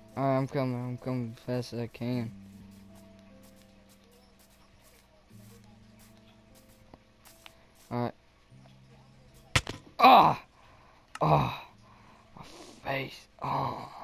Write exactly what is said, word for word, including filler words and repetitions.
Alright, I'm coming. I'm coming as fast as I can. Alright. Ah! Oh! My face. Oh.